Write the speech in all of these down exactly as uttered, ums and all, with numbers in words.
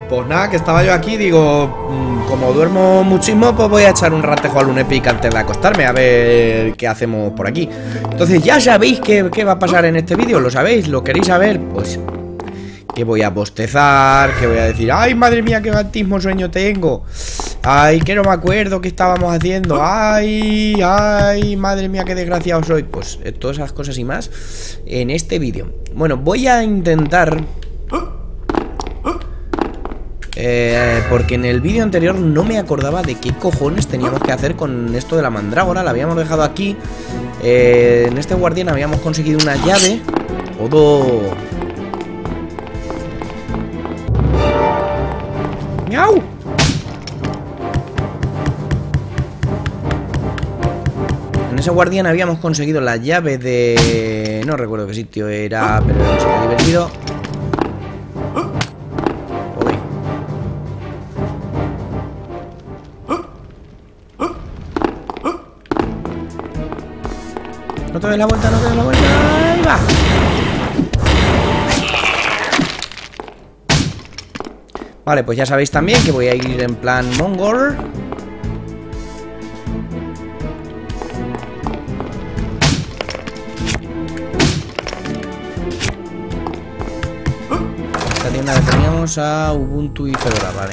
Pues nada, que estaba yo aquí, digo, mmm, como duermo muchísimo, pues voy a echar un ratejo al Lunepic antes de acostarme, a ver qué hacemos por aquí. Entonces ya sabéis qué, qué va a pasar en este vídeo, ¿lo sabéis? ¿Lo queréis saber? Pues que voy a bostezar, que voy a decir, ay, madre mía, qué batismo sueño tengo. Ay, que no me acuerdo qué estábamos haciendo. Ay, ay, madre mía, qué desgraciado soy. Pues eh, todas esas cosas y más en este vídeo. Bueno, voy a intentar... Eh, porque en el vídeo anterior no me acordaba de qué cojones teníamos que hacer con esto de la mandrágora. La habíamos dejado aquí. eh, En este guardián habíamos conseguido una llave. Todo... ¡Miau! En ese guardián habíamos conseguido la llave de... No recuerdo qué sitio era, pero era un sitio divertido. No te des la vuelta, no te des la vuelta. ¡Ahí va! Vale, pues ya sabéis también que voy a ir en plan mongol. Esta tienda que teníamos a Ubuntu y Fedora, vale.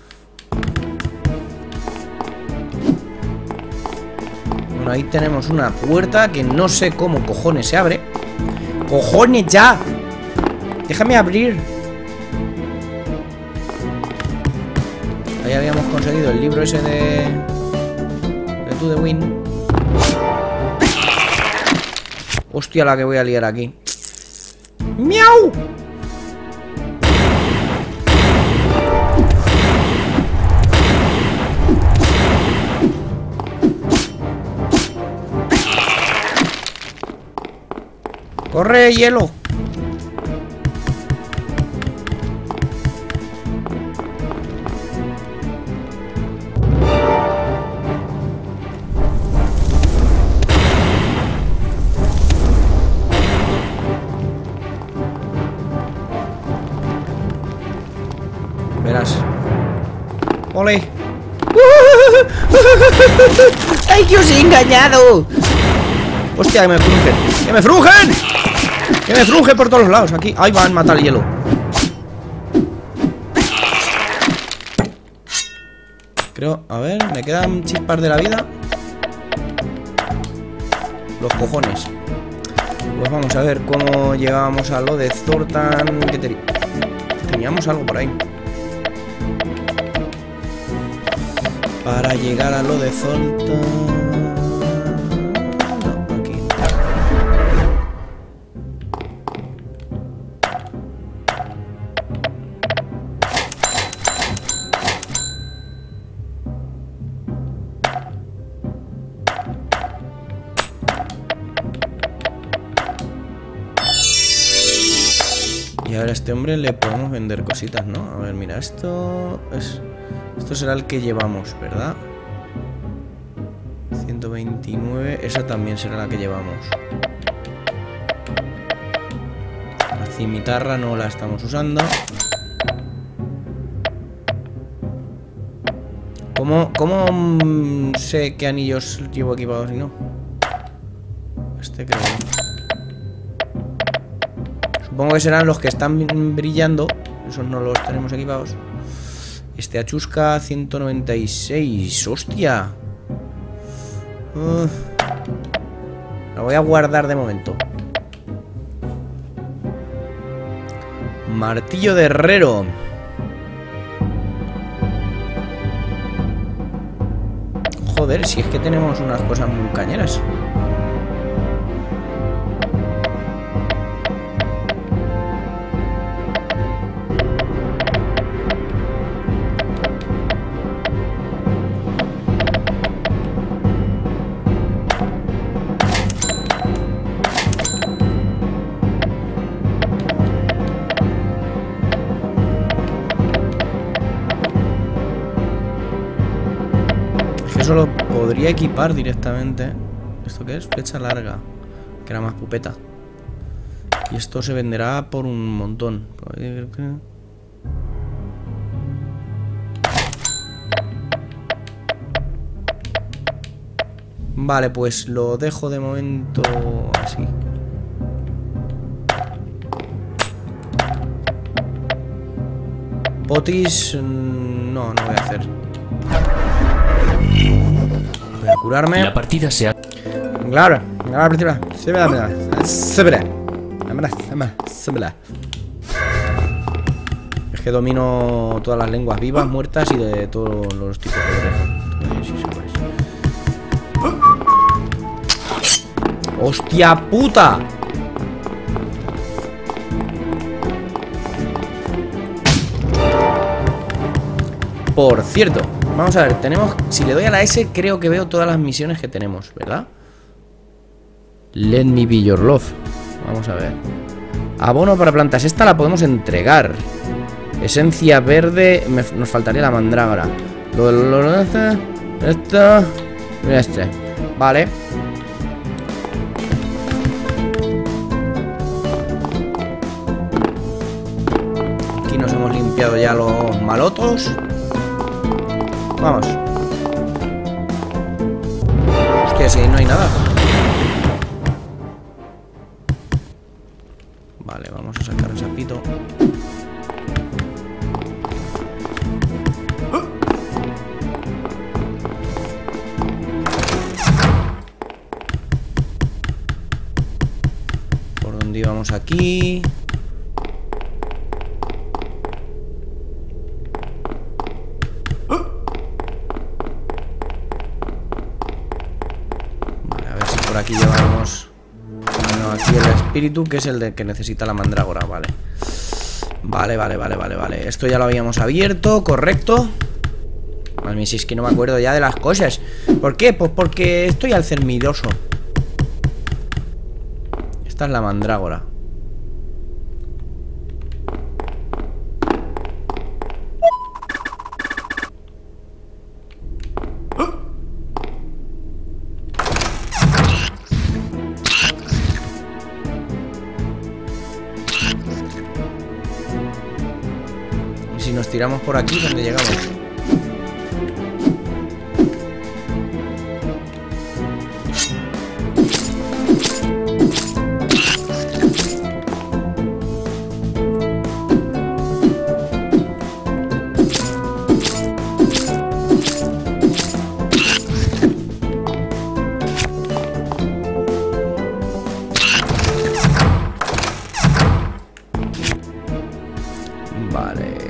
Bueno, ahí tenemos una puerta que no sé cómo cojones se abre. ¡Cojones ya! Déjame abrir. Ahí habíamos conseguido el libro ese de... de To The Win. Hostia, la que voy a liar aquí. ¡Miau! ¡Corre, hielo! Verás. ¡Ole! ¡Ay, que os he engañado! ¡Hostia, que me frujen! ¡Que me frujen! ¡Que me fruje por todos los lados! Aquí, ahí van a matar el hielo. Creo, a ver, me quedan chispas de la vida. Los cojones. Pues vamos a ver cómo llegábamos a lo de Zoltan. ¿Qué te... Teníamos algo por ahí para llegar a lo de Zoltan. Y ahora a este hombre le podemos vender cositas, ¿no? A ver, mira, esto es... Esto será el que llevamos, ¿verdad? ciento veintinueve, esa también será la que llevamos. La cimitarra no la estamos usando. ¿Cómo, cómo mm, sé qué anillos llevo equipados y no? Este creo. Supongo que serán los que están brillando. Esos no los tenemos equipados. Este Achusca ciento noventa y seis. ¡Hostia! Uh, lo voy a guardar de momento. Martillo de herrero. Joder, si es que tenemos unas cosas muy cañeras. Eso lo podría equipar directamente. ¿Esto qué es? Flecha larga, que era más pupeta. Y esto se venderá por un montón. Vale, pues lo dejo de momento así. Potis... No, no voy a hacer. Voy a curarme. La partida se ha... Claro, la partida se me da, se me da, se me da. Es que domino todas las lenguas vivas, muertas y de todos los tipos de... ¡Hostia puta! Por cierto, vamos a ver, tenemos... Si le doy a la S, creo que veo todas las misiones que tenemos, ¿verdad? Let me be your love. Vamos a ver. Abono para plantas, esta la podemos entregar. Esencia verde, me, nos faltaría la mandrágora. Lo, lo, lo, este, esto, este. Vale. Aquí nos hemos limpiado ya los malotos. Vamos. Hostia, si no hay nada. Vale, vamos a sacar el sapito. ¿Por dónde íbamos aquí? Aquí llevamos... Bueno, aquí el espíritu, que es el de que necesita la mandrágora, vale. Vale, vale, vale, vale, vale. Esto ya lo habíamos abierto, correcto. A mí sí es que no me acuerdo ya de las cosas. ¿Por qué? Pues porque estoy al cermidoso. Esta es la mandrágora. Si nos tiramos por aquí, ¿dónde llegamos? Vale.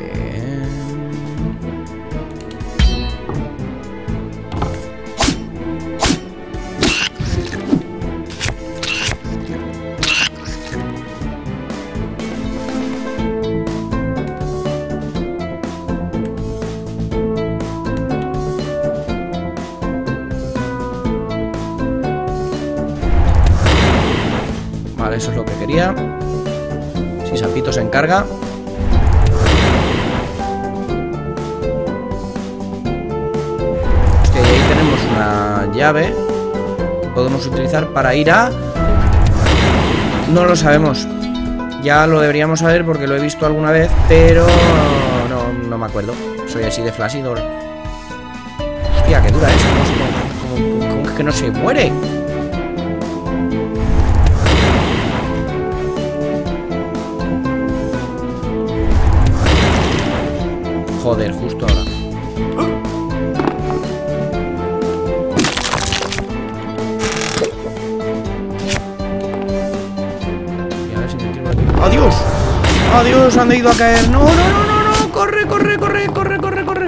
Vale, eso es lo que quería. Si Sapito se encarga. Hostia, y ahí tenemos una llave que podemos utilizar para ir a... No lo sabemos. Ya lo deberíamos saber porque lo he visto alguna vez, pero no, no me acuerdo. Soy así de flasidor. Hostia, qué dura es. ¿Cómo, cómo, cómo es que no se muere? Joder, justo ahora. Y a ver si me tiro aquí. ¡Adiós! ¡Adiós! Han ido a caer. ¡No, no, no, no, no! ¡Corre, corre, corre, corre, corre, corre!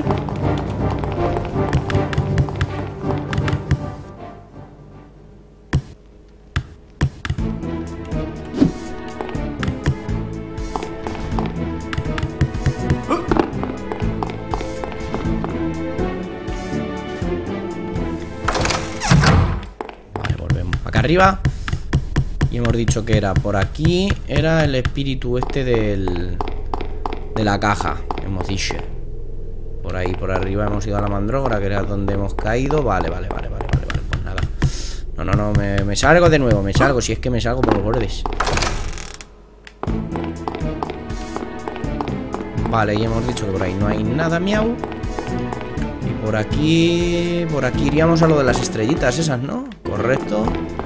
Arriba. Y hemos dicho que era por aquí. Era el espíritu este del... de la caja. Hemos dicho. Por ahí, por arriba hemos ido a la mandrágora, que era donde hemos caído. Vale, vale, vale, vale, vale, vale. Pues nada. No, no, no, me, me salgo de nuevo. Me salgo, si es que me salgo por los bordes. Vale, y hemos dicho que por ahí no hay nada, miau. Y Por aquí... Por aquí iríamos a lo de las estrellitas esas, ¿no? Correcto.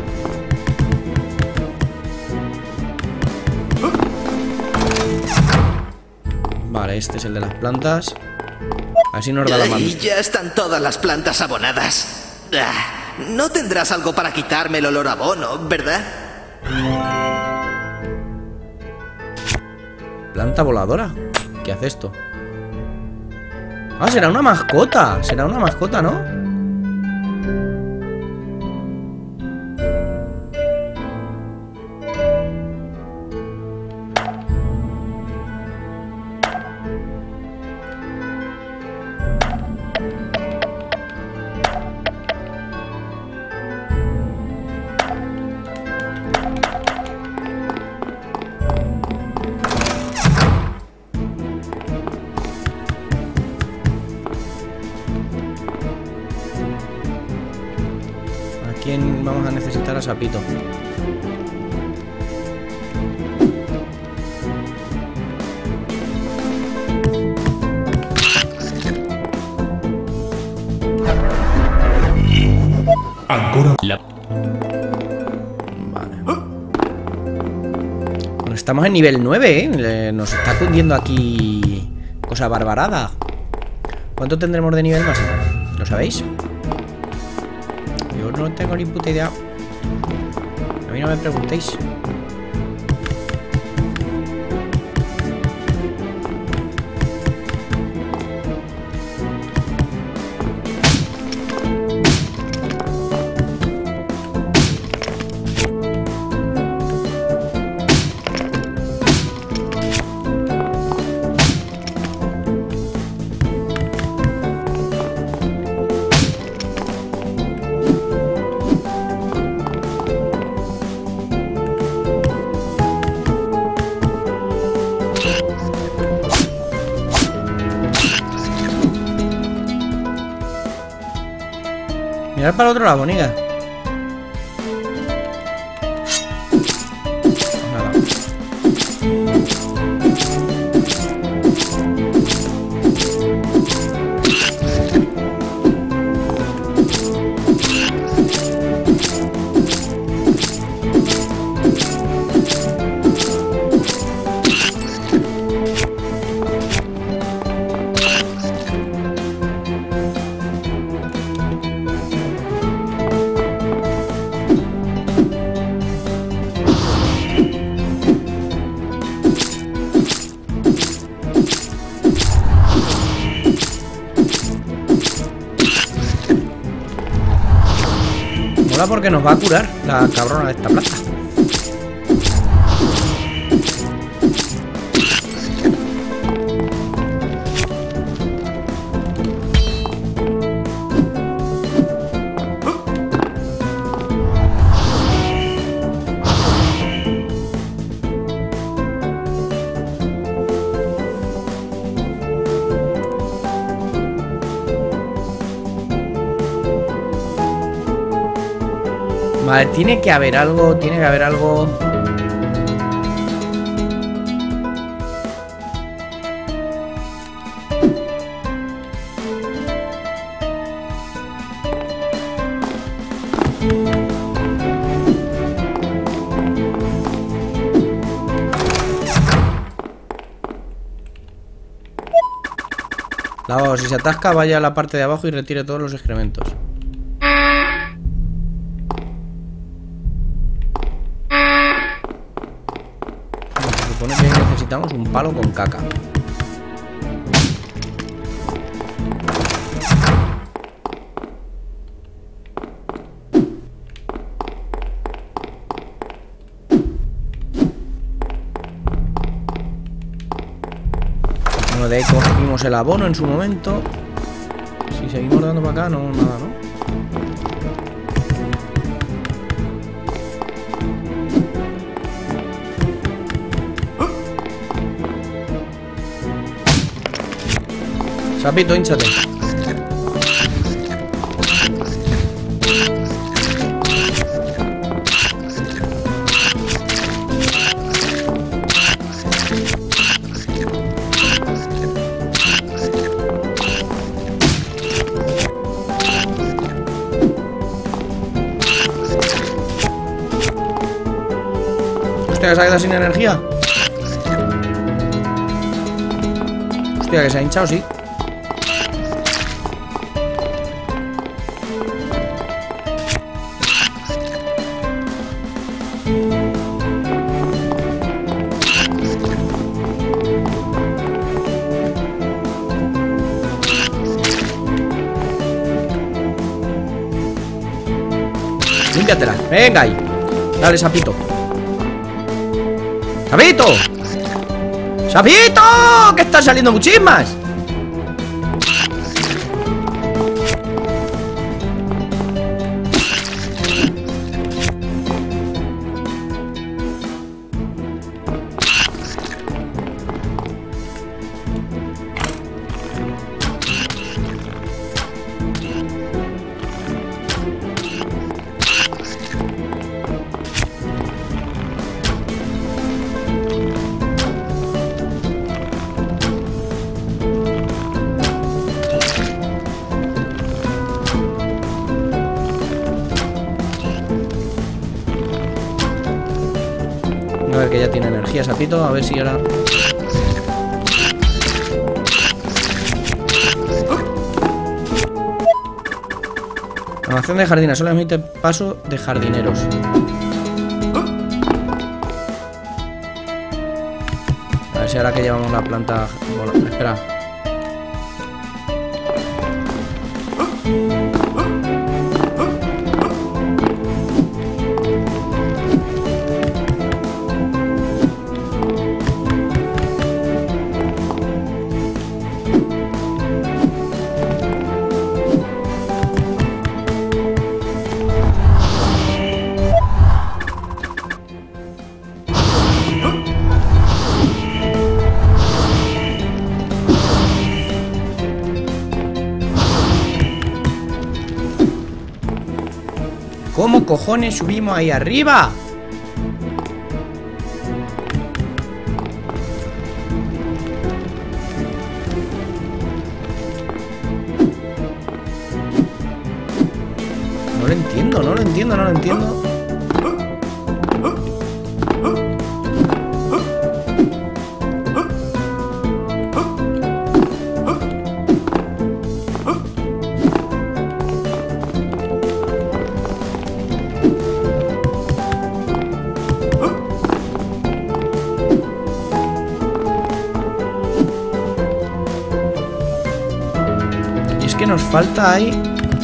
Vale, este es el de las plantas. Así nos da la mano. Y ya están todas las plantas abonadas. Ah, no tendrás algo para quitarme el olor a abono, ¿verdad? Planta voladora. ¿Qué hace esto? Ah, será una mascota. Será una mascota, ¿no? ¿Quién vamos a necesitar a Sapito? Ancora la... Vale. Bueno, estamos en nivel nueve, ¿eh? Nos está cundiendo aquí cosa barbarada. ¿Cuánto tendremos de nivel máximo? ¿Lo sabéis? Yo no tengo ni puta idea. A mí no me preguntéis. Mirad para el otro lado, Boniga. Nada. Porque nos va a curar la cabrona de esta planta. Vale, tiene que haber algo, tiene que haber algo. Lavado, si se atasca, vaya a la parte de abajo y retire todos los excrementos. Necesitamos un palo con caca. Bueno, de ahí cogimos el abono en su momento. Si seguimos dando para acá, no, nada, ¿no? Sapito, hinchate. Hostia, que se ha quedado sin energía. Hostia, que se ha hinchado, sí. Límpiatela. Venga ahí. Dale, sapito. ¡Sapito! ¡Sapito! ¡Que están saliendo muchísimas! A ver, que ya tiene energía, sapito. A ver si ahora... Almacén de jardinas. Solamente paso de jardineros. A ver si ahora que llevamos la planta... Bueno, espera. ¿Cómo cojones subimos ahí arriba? No lo entiendo, no lo entiendo, no lo entiendo. Que nos falta ahí.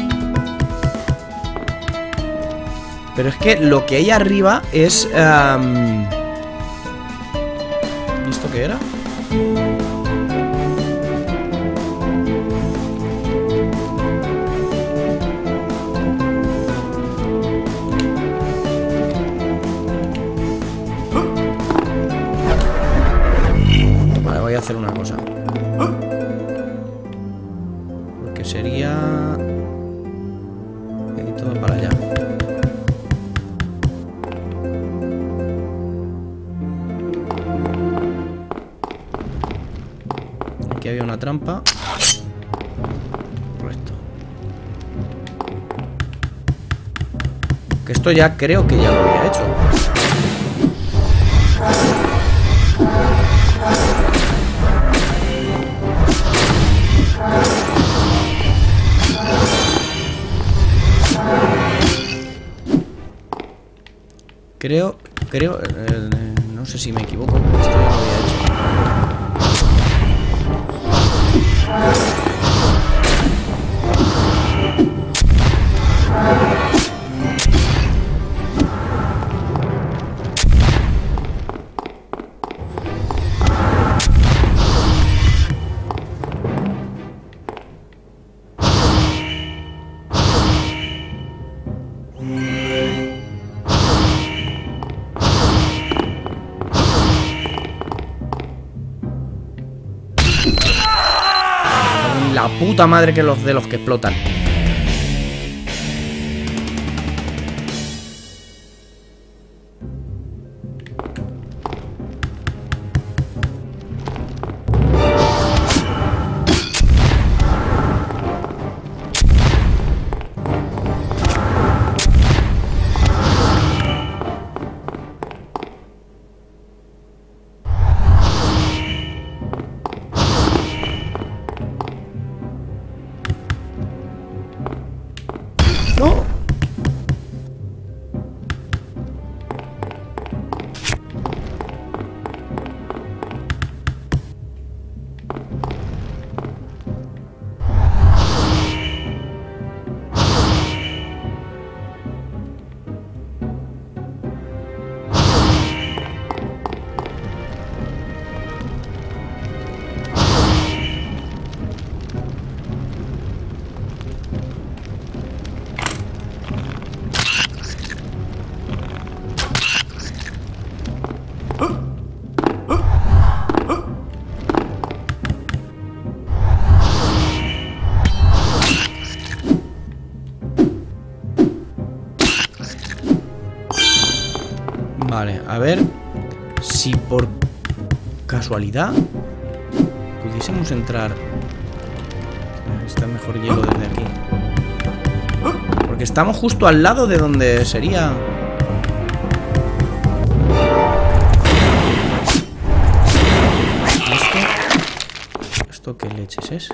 Pero es que lo que hay arriba es um... ¿Y esto qué era? Vale, voy a hacer una cosa. Sería... Y todo para allá. Aquí había una trampa. Correcto. Que esto ya creo que ya lo había hecho. Creo, creo, eh, no sé si me equivoco, esto ya lo había hecho. La puta madre que los de los que explotan. Vale, a ver si por casualidad pudiésemos entrar. Está mejor hielo desde aquí, porque estamos justo al lado de donde sería. ¿Esto? ¿Esto qué leches es?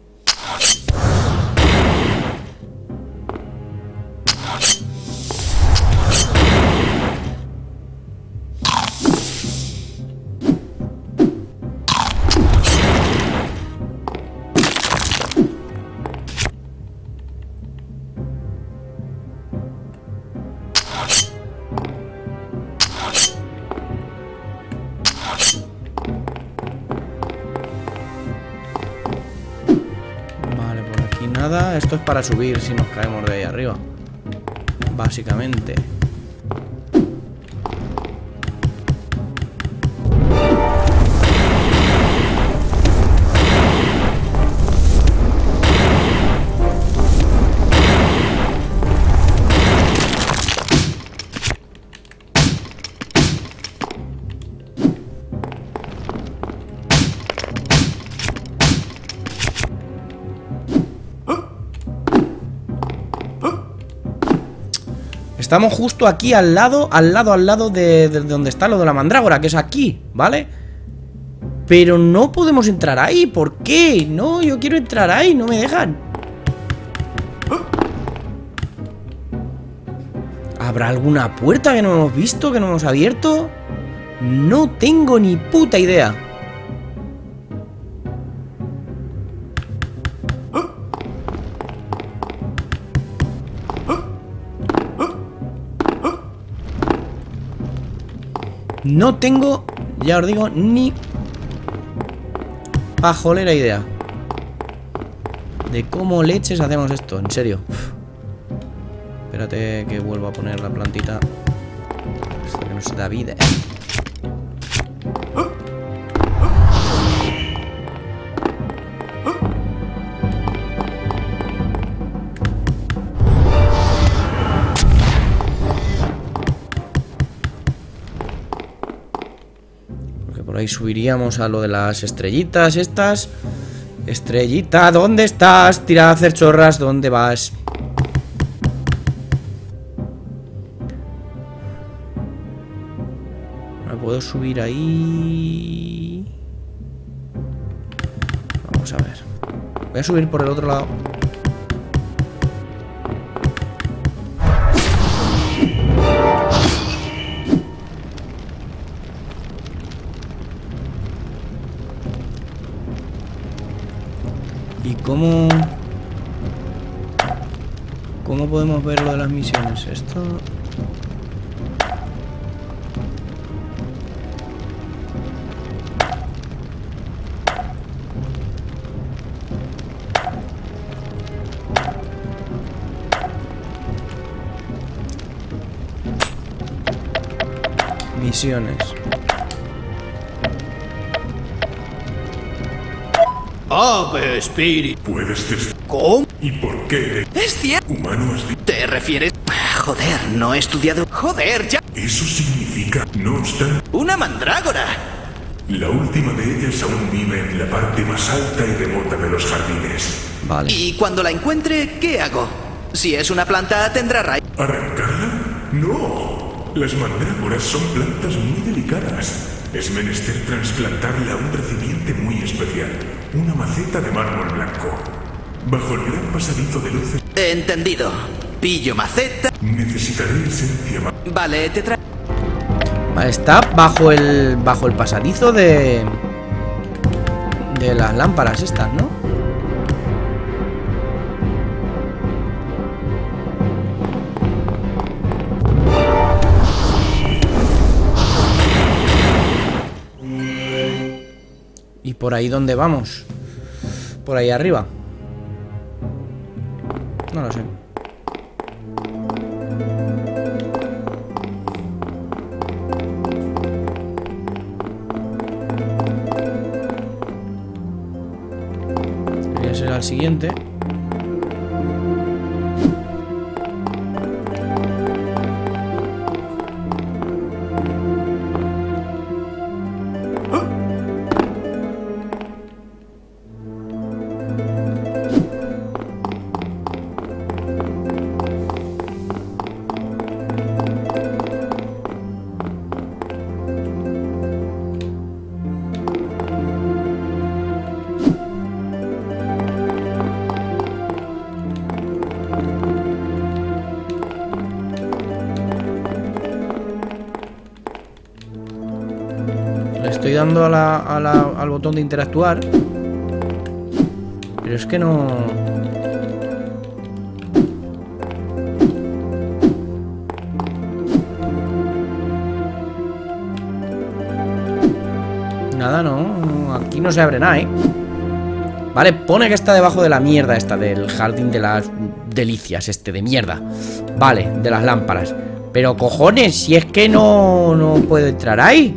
Nada, esto es para subir si nos caemos de ahí arriba, básicamente. Estamos justo aquí al lado, al lado, al lado de, de donde está lo de la mandrágora, que es aquí, ¿vale? Pero no podemos entrar ahí, ¿por qué? No, yo quiero entrar ahí, no me dejan. ¿Habrá alguna puerta que no hemos visto, que no hemos abierto? No tengo ni puta idea. No tengo, ya os digo, ni pajolera idea de cómo leches hacemos esto, en serio. Uf. Espérate que vuelvo a poner la plantita. Esto que nos da vida. Por ahí subiríamos a lo de las estrellitas estas. Estrellita, ¿dónde estás? Tira a hacer chorras, ¿dónde vas? Ahora puedo subir ahí. Vamos a ver. Voy a subir por el otro lado. ¿Y cómo... cómo podemos ver lo de las misiones? Esto... Misiones. ¡Ave espíritu! Puedes des... ¿Cómo? ¿Y por qué? Es cierto. Humano has dicho. ¿Te refieres? Joder, no he estudiado. Joder, ya. Eso significa, no obstante, ¡Una mandrágora! la última de ellas aún vive en la parte más alta y remota de los jardines. Vale. Y cuando la encuentre, ¿qué hago? Si es una planta, tendrá raíz. ¿Arrancarla? ¡No! Las mandrágoras son plantas muy delicadas. Es menester trasplantarla a un recipiente muy especial. Una maceta de mármol blanco. Bajo el gran pasadizo de luces. Entendido. Pillo maceta. Necesitaré esencia ma... Vale, te traigo. Vale, está bajo el bajo el pasadizo de de las lámparas estas, ¿no? ¿Y por ahí dónde vamos? Por ahí arriba. No lo sé. Debería ser al siguiente. estoy dando a la, a la, al botón de interactuar. Pero es que no... Nada, no. Aquí no se abre nada, ¿eh? Vale, pone que está debajo de la mierda esta, del jardín de las delicias, este de mierda. Vale, de las lámparas. Pero cojones, si es que no, no puedo entrar ahí.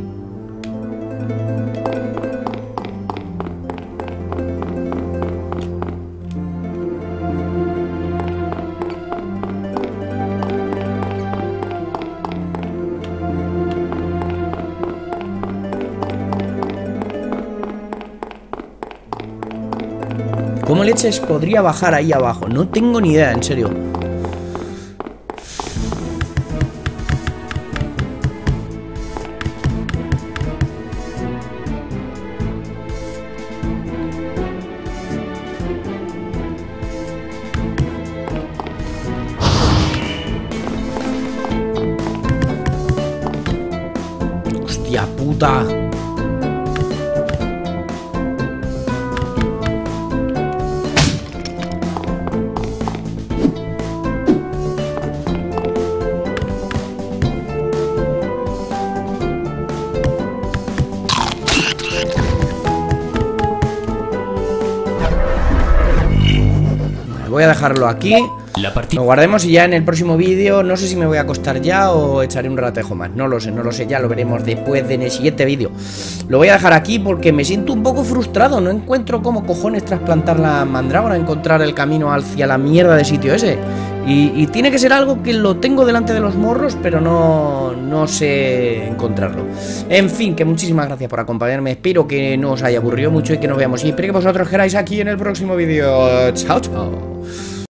¿Cómo leches podría bajar ahí abajo? No tengo ni idea, en serio. Hostia puta. Voy a dejarlo aquí. Lo guardemos y ya en el próximo vídeo no sé si me voy a acostar ya o echaré un ratejo más. No lo sé, no lo sé, ya lo veremos después de en el siguiente vídeo. Lo voy a dejar aquí porque me siento un poco frustrado. No encuentro cómo cojones trasplantar la mandrágora, encontrar el camino hacia la mierda de sitio ese. Y, y tiene que ser algo que lo tengo delante de los morros, pero no, no sé encontrarlo. En fin, que muchísimas gracias por acompañarme. Espero que no os haya aburrido mucho y que nos veamos. Y espero que vosotros queráis aquí en el próximo vídeo. Chao, chao.